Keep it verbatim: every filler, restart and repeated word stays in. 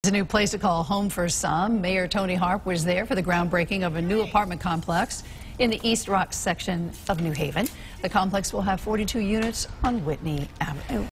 a new place to call home for some. Mayor Tony Harp was there for the groundbreaking of a new apartment complex in the East Rock section of New Haven. The complex will have forty-two units on Whitney Avenue.